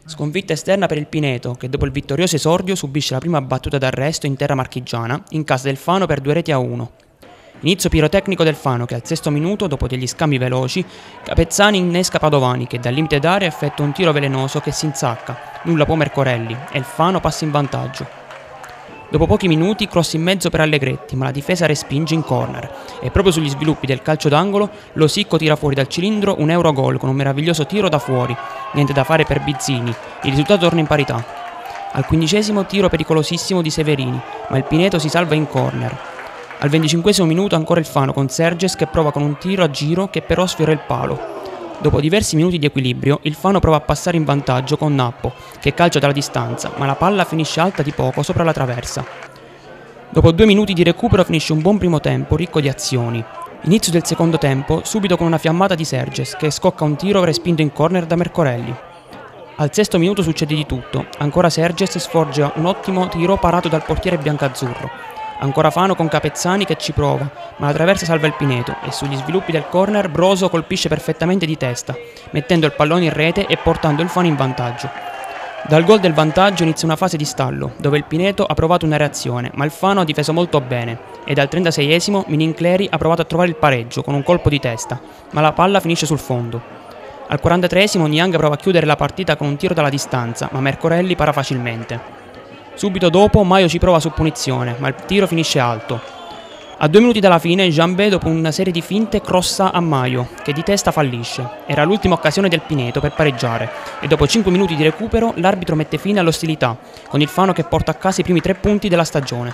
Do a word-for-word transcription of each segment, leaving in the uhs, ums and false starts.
Sconfitta esterna per il Pineto, che dopo il vittorioso esordio subisce la prima battuta d'arresto in terra marchigiana, in casa del Fano per due reti a uno. Inizio pirotecnico del Fano che al sesto minuto, dopo degli scambi veloci, Capezzani innesca Padovani che dal limite d'area effettua un tiro velenoso che si insacca, nulla può Mercorelli e il Fano passa in vantaggio. Dopo pochi minuti cross in mezzo per Allegretti, ma la difesa respinge in corner e proprio sugli sviluppi del calcio d'angolo Losicco tira fuori dal cilindro un Eurogol con un meraviglioso tiro da fuori, niente da fare per Bizzini, il risultato torna in parità. Al quindicesimo tiro pericolosissimo di Severini, ma il Pineto si salva in corner. Al venticinquesimo minuto ancora il Fano con Serges che prova con un tiro a giro che però sfiora il palo. Dopo diversi minuti di equilibrio, il Fano prova a passare in vantaggio con Nappo, che calcia dalla distanza, ma la palla finisce alta di poco sopra la traversa. Dopo due minuti di recupero finisce un buon primo tempo, ricco di azioni. Inizio del secondo tempo, subito con una fiammata di Serges, che scocca un tiro respinto in corner da Mercorelli. Al sesto minuto succede di tutto, ancora Serges sforgia un ottimo tiro parato dal portiere biancazzurro. Ancora Fano con Capezzani che ci prova, ma la traversa salva il Pineto e sugli sviluppi del corner Broso colpisce perfettamente di testa, mettendo il pallone in rete e portando il Fano in vantaggio. Dal gol del vantaggio inizia una fase di stallo, dove il Pineto ha provato una reazione, ma il Fano ha difeso molto bene, e dal trentaseiesimo Minincleri ha provato a trovare il pareggio con un colpo di testa, ma la palla finisce sul fondo. Al quarantatreesimo Niang prova a chiudere la partita con un tiro dalla distanza, ma Mercorelli para facilmente. Subito dopo Maio ci prova su punizione, ma il tiro finisce alto. A due minuti dalla fine Jambé, dopo una serie di finte, crossa a Maio, che di testa fallisce. Era l'ultima occasione del Pineto per pareggiare e dopo cinque minuti di recupero l'arbitro mette fine all'ostilità, con il Fano che porta a casa i primi tre punti della stagione.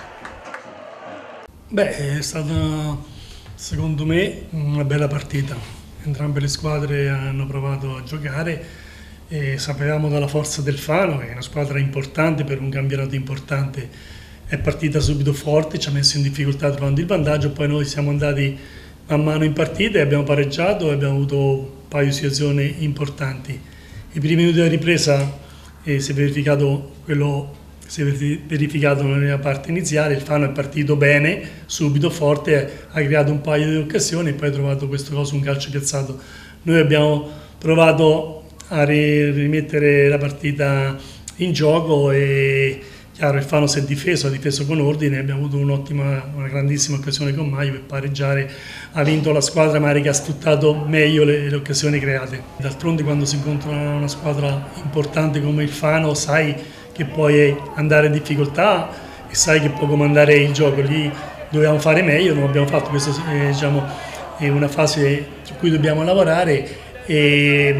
Beh, è stata secondo me una bella partita. Entrambe le squadre hanno provato a giocare. E sapevamo dalla forza del Fano, che è una squadra importante per un campionato importante, è partita subito forte, ci ha messo in difficoltà trovando il vantaggio, poi noi siamo andati man mano in partita e abbiamo pareggiato e abbiamo avuto un paio di situazioni importanti. I primi minuti della ripresa eh, si è verificato quello si è verificato nella parte iniziale, il Fano è partito bene, subito forte, ha creato un paio di occasioni e poi ha trovato questo coso, un calcio piazzato. Noi abbiamo provato a rimettere la partita in gioco e chiaro il Fano si è difeso, ha difeso con ordine, abbiamo avuto un'ottima, una grandissima occasione con Maio per pareggiare, ha vinto la squadra magari che ha sfruttato meglio le, le occasioni create. D'altronde quando si incontra una squadra importante come il Fano sai che puoi andare in difficoltà e sai che può comandare il gioco, lì dovevamo fare meglio, non abbiamo fatto, questo eh, diciamo, è una fase su cui dobbiamo lavorare e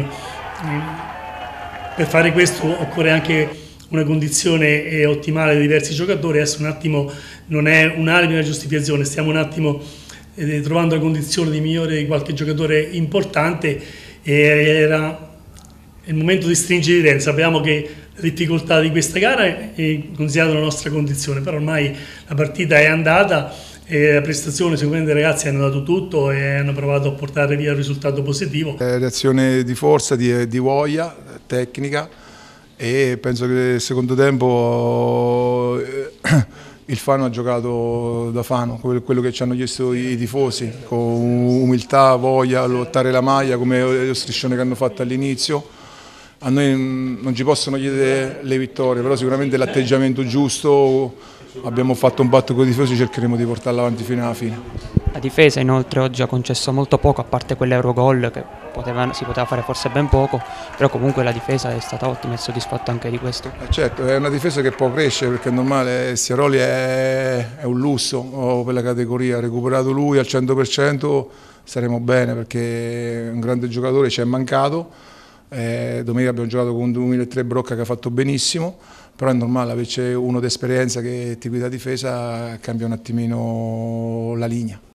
per fare questo occorre anche una condizione ottimale di diversi giocatori. Adesso un attimo non è un alibi, una giustificazione, stiamo un attimo eh, trovando la condizione di migliore di qualche giocatore importante e era il momento di stringere i denti. Sappiamo che la difficoltà di questa gara è considerata la nostra condizione, però ormai la partita è andata e la prestazione, sicuramente i ragazzi hanno dato tutto e hanno provato a portare via il risultato positivo. Reazione di forza, di, di voglia, tecnica e penso che nel secondo tempo il Fano ha giocato da Fano, quello che ci hanno chiesto i tifosi, con umiltà, voglia, lottare la maglia come lo striscione che hanno fatto all'inizio. A noi non ci possono chiedere le vittorie, però sicuramente l'atteggiamento giusto. Abbiamo fatto un patto con i tifosi, cercheremo di portarla avanti fino alla fine. La difesa inoltre oggi ha concesso molto poco, a parte quell'Eurogol che poteva, si poteva fare forse ben poco, però comunque la difesa è stata ottima e soddisfatta anche di questo. Eh certo, è una difesa che può crescere perché è normale, Sieroli è, è un lusso oh, per la categoria, ha recuperato lui al cento per cento staremo bene perché è un grande giocatore, ci è mancato. Eh, domenica abbiamo giocato con un duemilatré Brocca che ha fatto benissimo, però è normale averci uno d'esperienza che ti guida difesa, cambia un attimino la linea.